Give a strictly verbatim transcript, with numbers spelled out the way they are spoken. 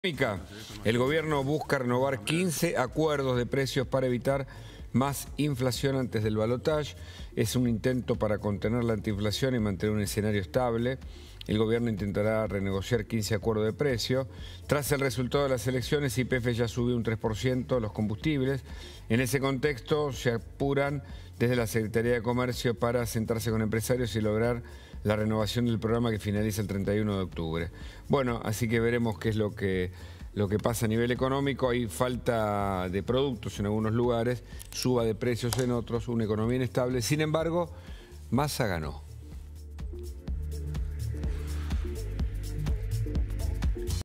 El gobierno busca renovar quince acuerdos de precios para evitar más inflación antes del balotaje. Es un intento para contener la antiinflación y mantener un escenario estable. El gobierno intentará renegociar quince acuerdos de precio. Tras el resultado de las elecciones, Y P F ya subió un tres por ciento los combustibles. En ese contexto, se apuran desde la Secretaría de Comercio para sentarse con empresarios y lograr la renovación del programa que finaliza el treinta y uno de octubre. Bueno, así que veremos qué es lo que, lo que pasa a nivel económico. Hay falta de productos en algunos lugares, suba de precios en otros, una economía inestable. Sin embargo, Massa ganó.